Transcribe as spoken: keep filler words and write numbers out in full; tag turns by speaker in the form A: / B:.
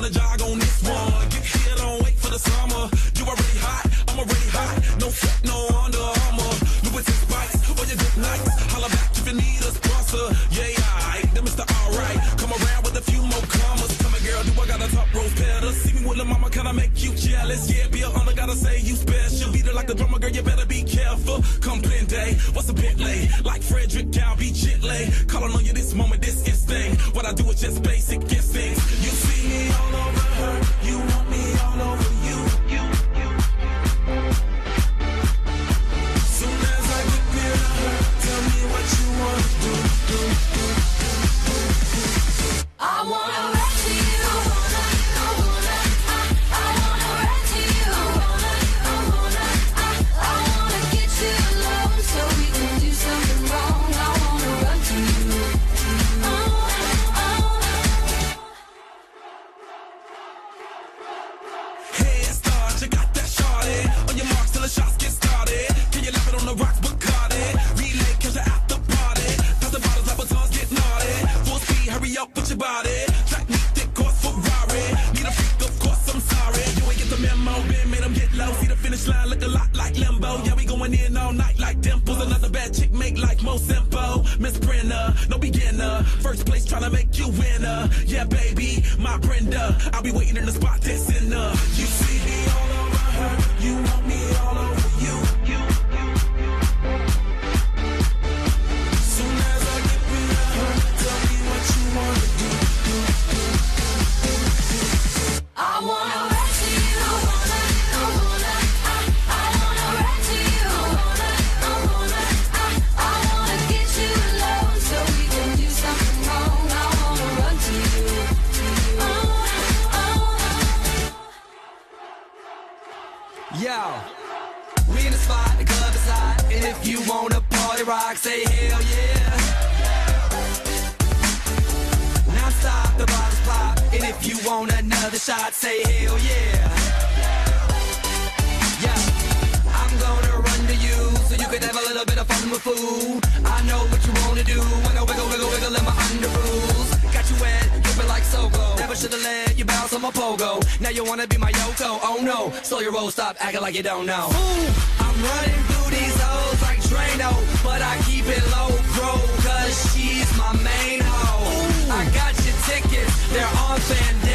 A: finna jog on this one. Get here, don't wait for the summer. You already hot, I'm already hot. No sweat, no Under Armour. Louis Spice, or your good nights. Holla back if you need a sponsor. Yeah, I then Mister Alright. Come around with a few more commas. Tell me, girl, do I got a top rose pedal? See me with the mama, can I make you jealous? Yeah, be a hunter, gotta say you special. Beat it like the drummer, girl, you better be careful. Come blend day, what's a bit late? Like Frederick, I'll be chitlay. Calling on you this moment, this instinct. What I do is just basic instincts. You see me all over her, you want me all over you. You, you. Soon as I get near her, tell me what you wanna do, do, do, do, do, do.
B: I wanna rap to you. I wanna, I wanna, I, I wanna rap to you. I wanna, I wanna, I, I wanna get you alone so we can do something wrong. I wanna run to you. I wanna, I wanna.
A: Head start, you got that shorty. On your marks till the shots get started. Can you lap it on the rocks, Bacardi? Relay, catch you at the party. Pass the bottles, apple tongues get naughty. Full speed, hurry up with your body. Track me, thick course, Ferrari. Need a freak, of course, I'm sorry. You ain't get the memo, been made them get low. See the finish line, look a lot like limbo. Yeah, we going in all night like dimples. Another bad chick make life more simple. Miss Brenda, no beginner. First place tryna make you winner. Yeah, baby, my Brenda. I'll be waiting in the spot that's in her. You see me all over her. You want me all over you. You, you. Soon as I get rid of her, tell me what you wanna do. do, do, do, do.
B: I wanna rap to you. I wanna, I wanna, I, I wanna rap to you. I wanna, I wanna, I, I wanna get you alone so we can do something wrong. I wanna run to you. I wanna, I wanna.
C: Yo, we in the spot, the club is hot, and if you wanna party rock, say hell yeah. Non-stop, the bottles pop, and if you want another shot, say hell yeah. Yeah, I'm gonna run to you, so you can have a little bit of fun with food. I know what you wanna do, wanna wiggle, wiggle, wiggle in my under rules. Got you wet, dripping like Soko. Never should've let you bounce on my pogo. Now you wanna be my Yoko, oh no. Slow your roll, stop acting like you don't know. Ooh, I'm running through these hoes like Drano, but I keep it low, bro, cause she's my main hoe. I got your tickets, they're on Fandango.